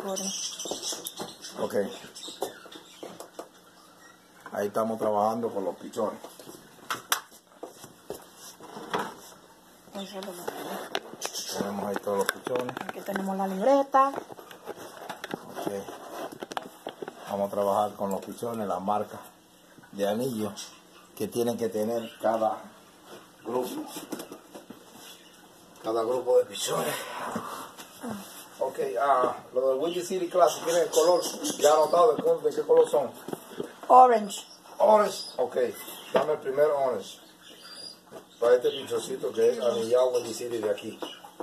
recording. Ok. Ahí estamos trabajando con los pichones. Eso es lo que Tenemos ahí todos los pichones. aquí tenemos la libreta. Ok. Vamos a trabajar con los pichones, la marca de anillo que tienen que tener cada grupo. Cada grupo de pichones. Ok, lo del Windy City Classic tiene el color, ya anotado de qué color son. Orange. Orange, ok. Dame el primer orange. Para este pichoncito que es anillado Windy City de aquí.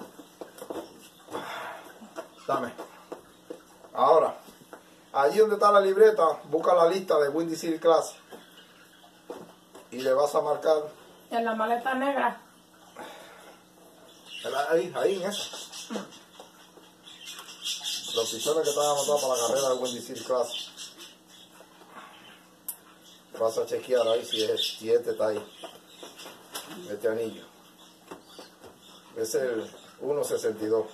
Dame. Ahora, allí donde está la libreta, busca la lista de Windy City Classic. Y le vas a marcar. En la maleta negra. Ahí en esa. Los pichones que están anotados para la carrera de Windy City Classic. Vas a chequear ahí si este está ahí. Este anillo. Es el 1.62.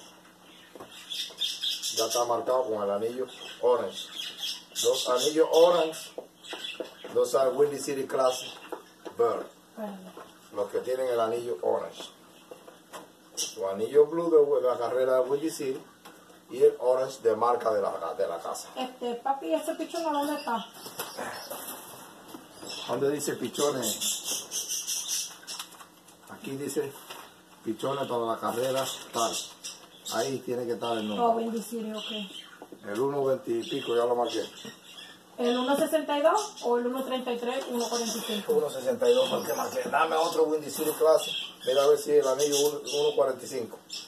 Ya está marcado con el anillo orange. Los anillos orange. Los son Windy City Classic Bird. Los que tienen el anillo orange. Su anillo blue de la carrera de Windy City. Y el orange de marca de la casa. Papi, ¿ese pichón a dónde está? ¿Dónde dice pichones? Aquí dice pichones para la carrera tal. Ahí tiene que estar el número. Oh, Windy City, ok. El 1.20 y pico ya lo marqué. ¿El 1.62 o el 1.33, 1.45? 1.62 fue el que marqué. Dame otro Windy City Classic. Mira a ver si el anillo 1.45.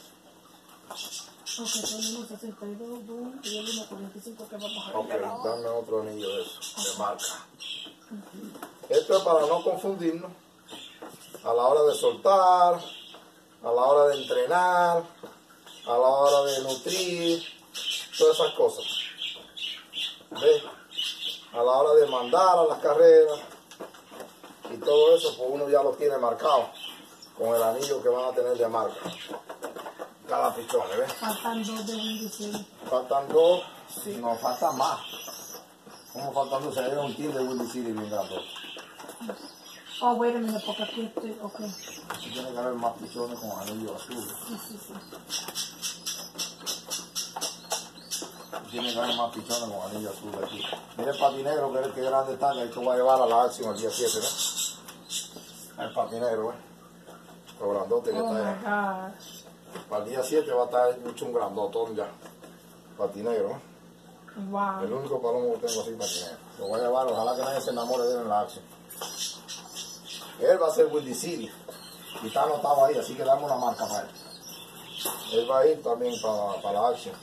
Ok, son 1.62, boom, y el 1.45 que vamos a ver. Ok, dame otro anillo de eso, de marca. Esto es para no confundirnos a la hora de soltar, a la hora de entrenar, a la hora de nutrir, todas esas cosas. ¿Ves? A la hora de mandar a las carreras y todo eso, pues uno ya lo tiene marcado con el anillo que van a tener de marca. Cada pichón, ¿ves? Faltan 2 de Windy City. Faltan 2, sí, no, faltan más. ¿Cómo faltan 2? Se ve un team de Windy City bien grande. Oh, wait a minute, porque aquí estoy, ok. Aquí tiene que haber más pichones con anillo azul. Sí. Tiene que haber más pichones con anillo azul aquí. Mira el patinegro, que es el que grande está, que hay que va a llevar a la acción el día 7, ¿no? El patinegro, ¿eh? Lo grandote que Oh está my ahí. God. Para el día 7 va a estar mucho un grandotón ya. Patinegro, ¿eh? Wow. El único palomo que tengo así patinegro. Lo voy a llevar, ojalá que nadie se enamore de él en la acción. Él va a ser Windy City. Y está anotado ahí, así que damos una marca para él. Él va a ir también para la acción.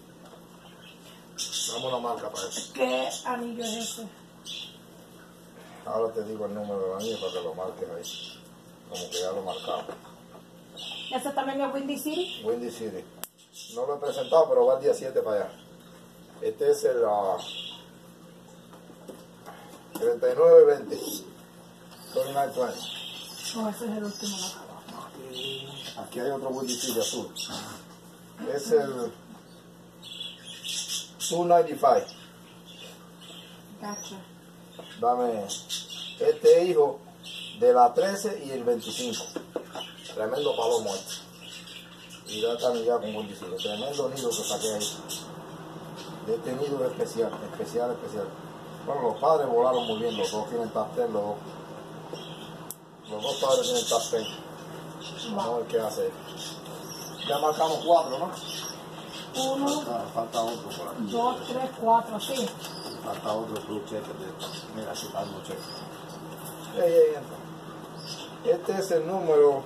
Damos una marca para él. ¿Qué anillo es ese? Ahora te digo el número del anillo para que lo marques ahí. Como que ya lo marcamos. ¿Ese también es Windy City? Windy City. No lo he presentado, pero va el día 7 para allá. Este es el 3920. 3920. Oh, ese es el último de acá. Aquí hay otro Windy City azul. Es el 295. Gotcha. Dame este hijo de la 13 y el 25. Tremendo palomo este. Y ya está anillado con Windy City. Tremendo nido que saqué ahí. De este nido especial. Bueno, los padres volaron muy bien. Los dos tienen top 10, los dos. Los dos padres tienen top 10. Vamos a ver qué hace. Ya marcamos 4, ¿no? 1, Falta otro por aquí. 2, 3, 4, sí. Falta otro club cheque de esto. Mira, aquí está el cheque. Ey, entra. Este es el número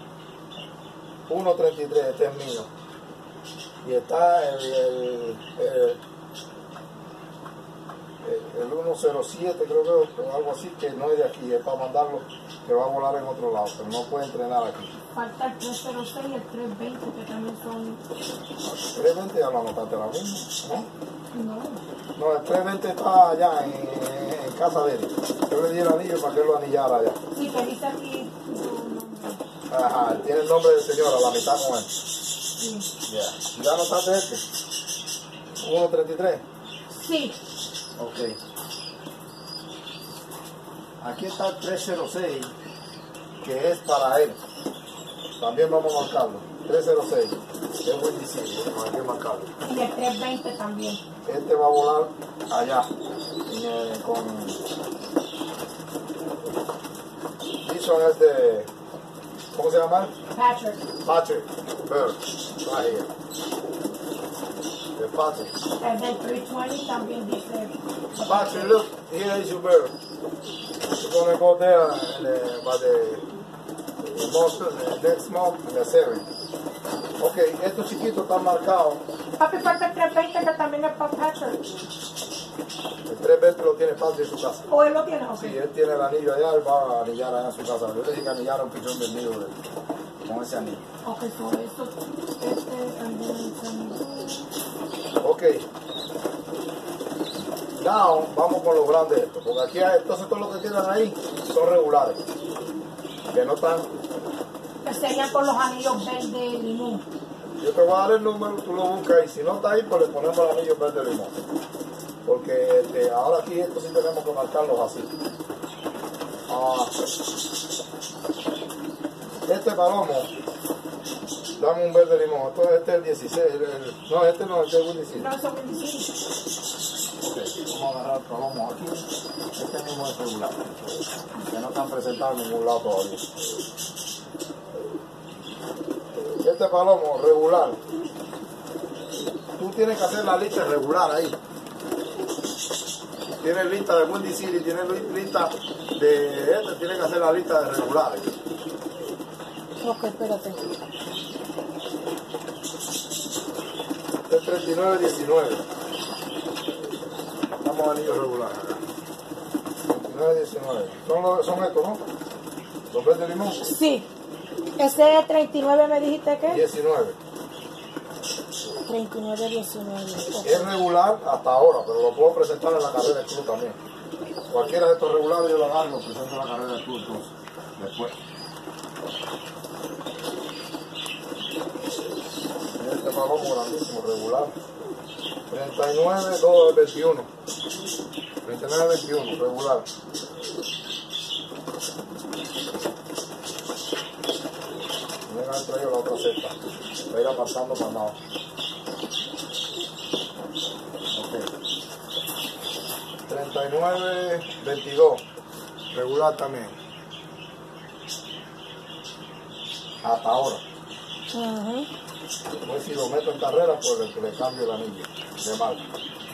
133, este es mío. Y está el 107, creo que o algo así, que no es de aquí, es para mandarlo, que va a volar en otro lado, pero no puede entrenar aquí. Falta el 306 y el 320, que también son... 320 ya lo anotaste ahora mismo, ¿no? No. No, el 320 está allá en casa de él. Yo le di el anillo para que él lo anillara allá. Sí, que dice aquí su nombre. Ajá, tiene el nombre del señor a la mitad con él. Sí. Ya. ¿Ya anotaste este? 1.33. Sí. Ok. Aquí está el 306, que es para él. También vamos a marcarlo. 306. Es buen diseño, hay que marcarlo. Y el 320 también. Este va a volar allá. Con... This one es de... ¿Cómo se llama? Patrick. Patrick Bird. Right here. The Patrick. El del 320 también dice. Patrick, look, here is your bird. You're gonna go there by the next month in the 7. Ok, estos chiquitos están marcados. Papi, falta el 320 que también es para Patrick. El 320 lo tiene Patrick en su casa. ¿O él lo tiene? Ok. Sí, él tiene el anillo allá, él va a anillar allá en su casa. Yo le dije que anillara un pichón del nido con ese anillo. Ok, por eso. Ok. Now, vamos con los grandes estos. Porque aquí hay, entonces todos los que quedan ahí son regulares. Que no están. Que serían con los anillos verde limón. Yo te voy a dar el número, tú lo buscas y si no está ahí, pues le ponemos el anillo verde limón. Porque ahora aquí esto sí tenemos que marcarlos así. Este palomo, dame un verde limón. Entonces este es el 16. No, este no, este es el 16. No, eso es 25. Ok, vamos a agarrar el palomo aquí. Este mismo es regular. Que no están presentados en ningún lado todavía. Este palomo regular. Tú tienes que hacer la lista regular ahí. Tienes lista de Windy City, tienes lista de este, tienes que hacer la lista de regulares. Ok, espérate. Este es 39.19. Estamos anillos regulares acá. 39.19. Son estos, ¿no? Los verdes de limón. Sí. Ese es 39, ¿me dijiste qué? 19. 39, 19. Es regular hasta ahora, pero lo puedo presentar en la carrera del club también. Cualquiera de estos regulares yo lo agarro y lo presento en la carrera del club entonces, después. Este palomo grandísimo, regular. 39, 2, 21. 39, 21, regular. Me han traído la otra cesta. Va a ir apartando para nada. Ok. 39, 22. Regular también. Hasta ahora. Pues si lo meto en carrera, pues le cambio el anillo de marca.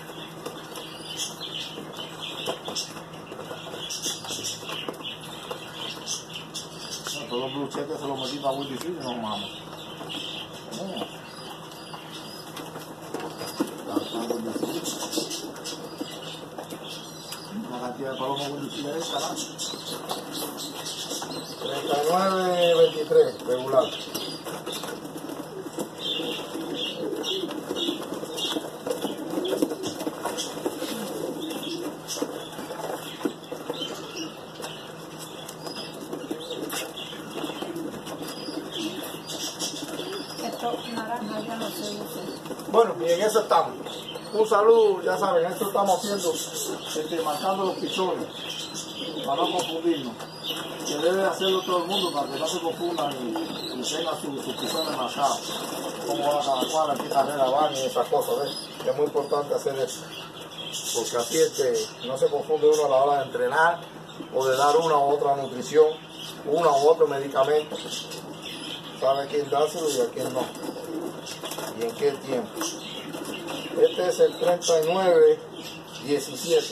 No, todos los blue checkers se los metí para muy difícil, no mames. Una cantidad de palomos muy difícil de esta, ¿no? 39, 23, regular. Naranja, ya no sé. Bueno, y en eso estamos. Un saludo, ya saben, esto estamos haciendo, marcando los pichones, para no confundirnos. Que debe hacerlo todo el mundo para que no se confundan y tengan sus pichones marcados. Como va cada cual, en qué carrera van y esas cosas, ¿ves? Es muy importante hacer eso. Porque así no se confunde uno a la hora de entrenar o de dar una u otra nutrición, una u otro medicamento. Sabe a quién dárselo y a quién no. Y en qué tiempo. Este es el 39, 17.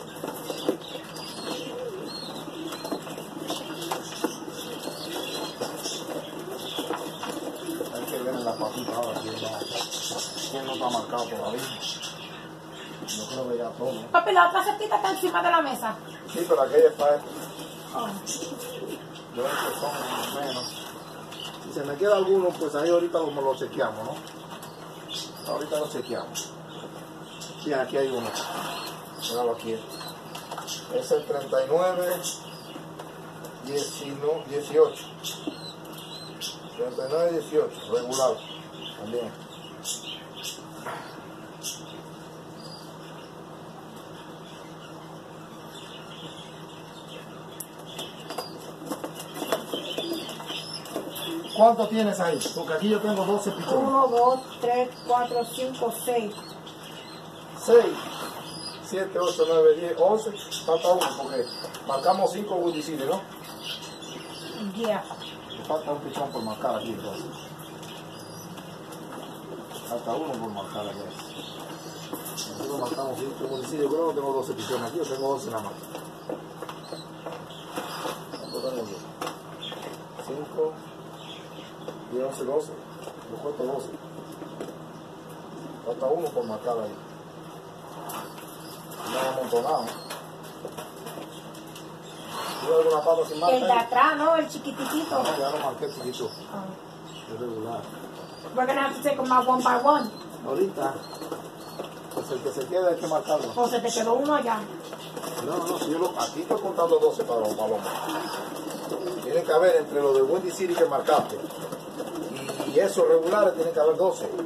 Hay que ver en la patita ahora quién no está marcado todavía. Yo creo que ya todo. Papi, la otra cestita está encima de la mesa. Sí, pero aquella es para él. Oh. Yo creo que son menos. Si se me queda alguno, pues ahí ahorita lo chequeamos, ¿no? Ahorita lo chequeamos. Sí, aquí hay uno. Míralo aquí. Es el 39, 18. 39, 18. Regular. También. ¿Cuánto tienes ahí? Porque aquí yo tengo 12 pichones. 1, 2, 3, 4, 5, 6. 6, 7, 8, 9, 10, 11. Falta uno porque marcamos 5 Windy, ¿no? Yeah. Falta un pichón por marcar aquí entonces. Falta uno por marcar aquí. Nosotros marcamos 5 Windy. Yo creo que tengo 12 pichones aquí. Yo tengo 11 nada más. ¿Cuánto tengo yo? 5, 10, 11, 12. Yo cuento 12. Falta uno por marcar ahí. No amontonado. ¿Tuve alguna pata sin marca? El de atrás, ¿no? El chiquitito. No, ya lo marqué chiquito. Es regular. We're gonna have to take them out one by one. Ahorita, pues el que se queda hay que marcarlo. O se te quedó uno allá. No, si yo aquí estoy contando 12 para los palomas. Tiene que haber entre los de Windy City que marcaste y esos regulares tiene que haber 12. 5,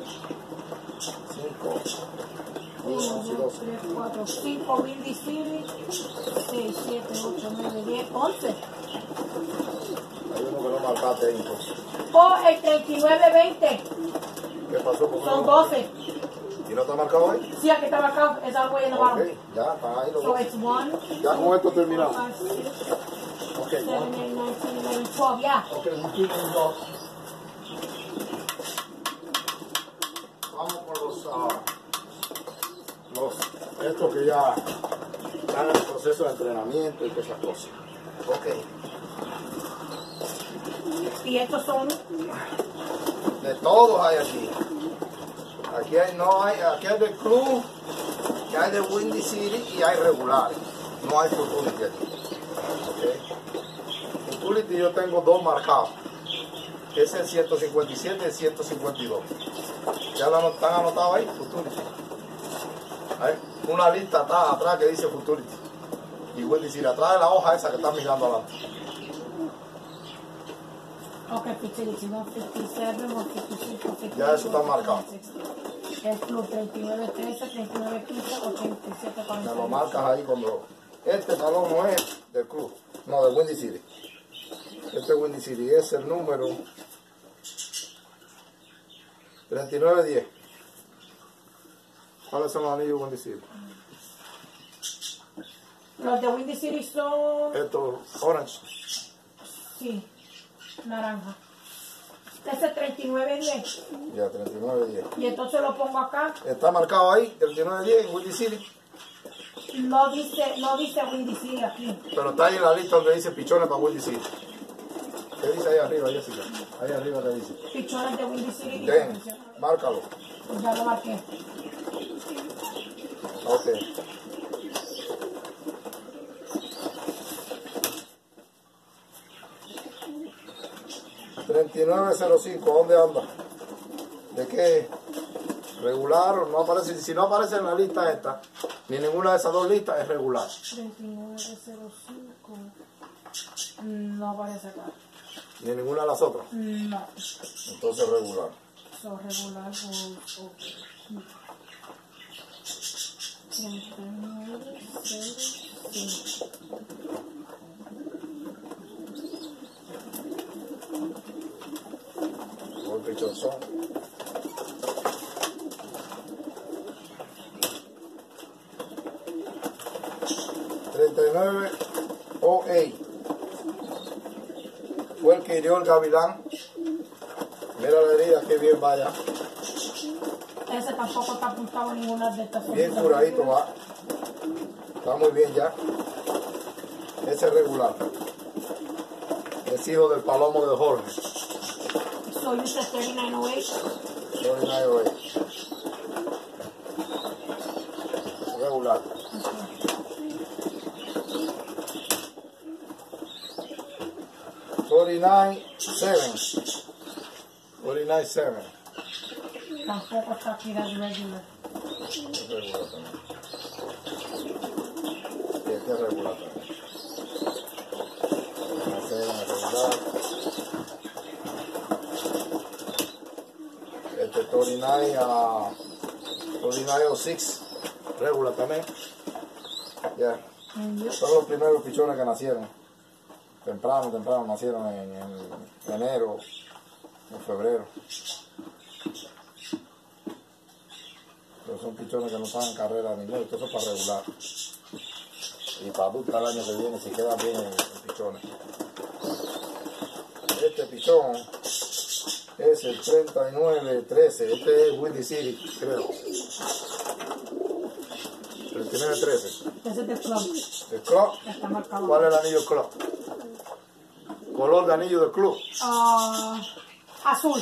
10, 11 y 12. 3, 4, 5, Windy City. 6, 7, 8, 9, 10, 11. Hay uno que no marcaste ahí entonces. O el 39, 20. ¿Qué pasó? ¿Por qué Son no? 12. ¿Y no está marcado ahí? Sí, aquí está marcado. Es all the way in the bottom. Ok, ya está ahí los So 12. it's 1, Ya con esto 5, terminamos. 6, Ok, 7, 8, 9, 10, 11, 12. Yeah. ok, un quito y dos. Vamos con estos que ya están en el proceso de entrenamiento y todas esas cosas. Ok, Y estos son. de todos hay aquí. Aquí hay, aquí hay del club, que hay de Windy City y hay regulares. No hay Futurity aquí. Okay. Futurity yo tengo dos marcados, que es el 157 y el 152. ¿Ya lo están anotados ahí? Futurity. Hay una lista atrás que dice Futurity. Y Windy City, atrás de la hoja esa que están mirando adelante. Ok, 57, 157, 155, Ya eso está marcado. El club 39, 13, 39, 15, 87, Me lo 40. marcas ahí cuando... Este talón no es del club, no, de Windy City. Este es Windy City, es el número 3910. ¿Cuáles son los anillos de Windy City? Los de Windy City son. Esto, orange. Sí, naranja. Este es 3910. Ya, 3910. Y entonces lo pongo acá. Está marcado ahí, 3910 en Windy City. No dice Windy City aquí. Pero está ahí en la lista donde dice pichones para Windy City. ¿Qué dice ahí arriba, Jessica? Ahí arriba que dice. Pichones de Windy City. Ven, márcalo. Ya lo marqué. Ok. $39.05, ¿dónde anda? ¿De qué? ¿Regular o no aparece? Si no aparece en la lista esta, ni ninguna de esas dos listas, es regular. 3905. No aparece acá. Ni ninguna de las otras. No. Entonces regular. So regular o. 3905. Buen pichonzón. $39.08. Fue el que hirió el gavilán. Mira la herida, que bien vaya. Ese tampoco está apuntado en ninguna de estas. Bien curadito va. Está muy bien ya. Ese es regular. Es hijo del palomo de Jorge. So you said 3908. 39.08. Regular. $49.7. Tampoco está aquí de regular. Es regular también. Y este es regular también. Este es regular. Este 49.06. Regular también. Ya. Son los primeros pichones que nacieron. Temprano nacieron en enero. en febrero. Pero son pichones que no están en carrera ni nada, esto es para regular. Y para adulta el año que viene si quedan bien en pichones. Este pichón es el 3913, este es Windy City, creo. 3913. Ese es de club. ¿El club? Está marcado. ¿Cuál es el anillo del club? ¿Color de anillo del club? Azul.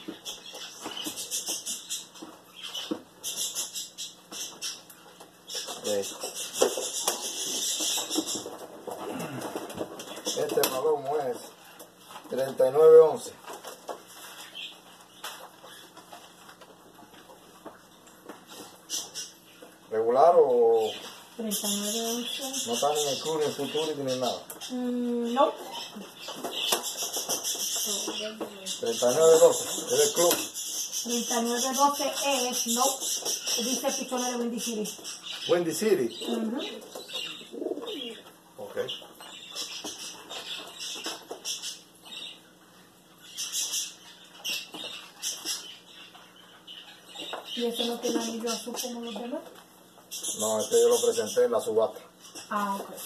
Este palomo es 3911. ¿Regular o 3911. no está ni en el club, ni en futuro, ni en nada? No. 3912, es del club. 3912 es, no. Dice pichones de Windy City. Windy City. Ok. ¿Y ese no tiene anillo azul como los demás? No, este yo lo presenté en la subasta. Ah, ok.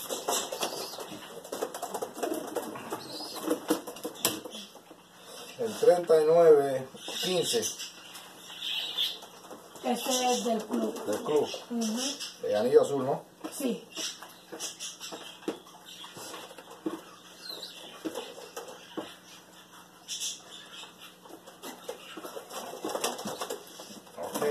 El 3915 Ese es del club. del club. Anillo azul, ¿no? Sí. Ok.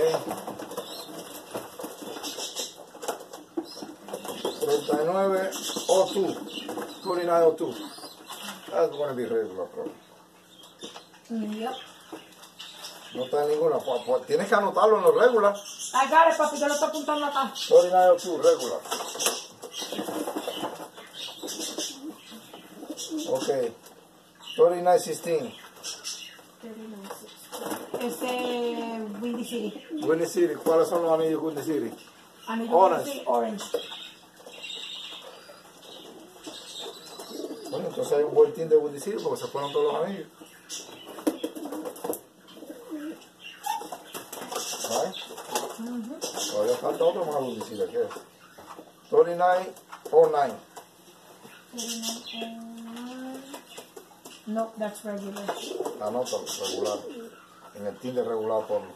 3902. 3902. That's going to be regular, bro. Yep. No está en ninguna. Pues tienes que anotarlo en los regular. I got it, papi, yo lo estoy apuntando acá. 3902, regular. Ok. 3916. Ese Windy City. Windy City. ¿Cuáles son los anillos Windy City? Anillo Orange. Windy City, orange. Bueno, entonces hay un buen team de Windy City porque se fueron todos los anillos. ¿Vale? Todavía falta otro más Windy City. ¿Qué es? 3909. No, that's regular. Anótalo, regular. En el team de regular ponlo.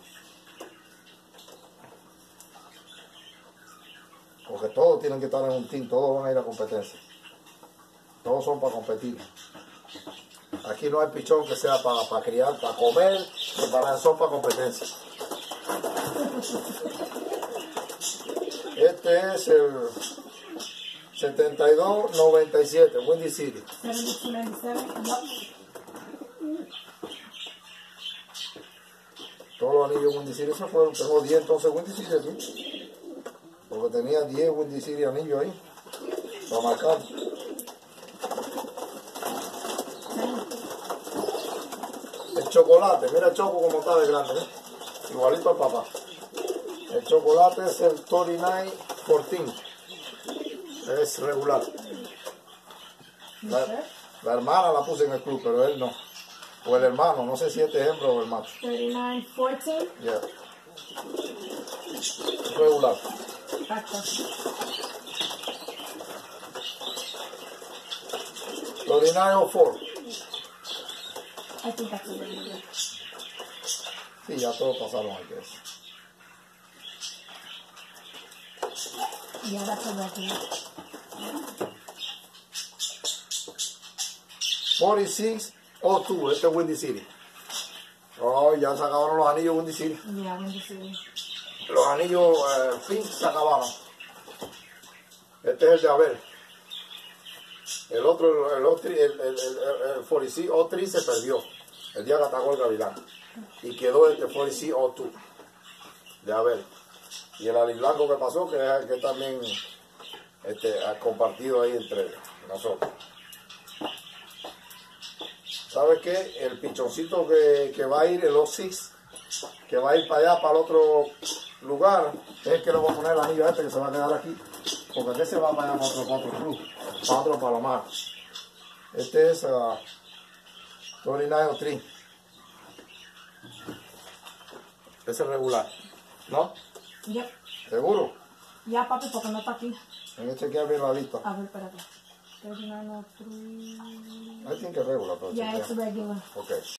Porque todos tienen que estar en un team, todos van a ir a competencia. Todos son para competir. Aquí no hay pichón que sea para criar, para comer, son para competencia. Este es el 7297, Windy City. 7297, no. Todos los anillos Windy City se fueron. Tengo 10 entonces Windy City aquí. Porque tenía 10 Windy City anillos ahí. Para marcar. El chocolate, mira el choco como está de grande, ¿eh? Igualito al papá. El chocolate es el 3914. Es regular. La hermana la puse en el club, pero él no. O el hermano, no sé si este es hembra o el macho. 3914. Yeah. Regular. Exacto. 3904. I think that's a regular. Sí, ya todos pasaron aquí. Yeah, that's a regular. 4602, este es Windy City. Oh, ya se acabaron los anillos Windy City. Yeah, Windy City. Los anillos Pink se acabaron. Este es el de Abel. El otro, el 4603 se perdió el día que atacó el gavilán. Y quedó este 4602 de Abel. Y el ali blanco que pasó, que también ha compartido ahí entre nosotros. ¿Sabes qué? El pichoncito que va a ir, el O6, que va a ir para allá, para el otro lugar, es que le voy a poner el anillo que se va a quedar aquí. Porque este se va para allá, para otro club, para otro palomar. Este es 3903. Ese es regular. ¿No? Yep. ¿Seguro? Ya, papi, porque no está aquí. Hay que chequear bien la lista. A ver, espérate. 3903. I think it's regular, pero Yeah, chequea. it's regular. Ok.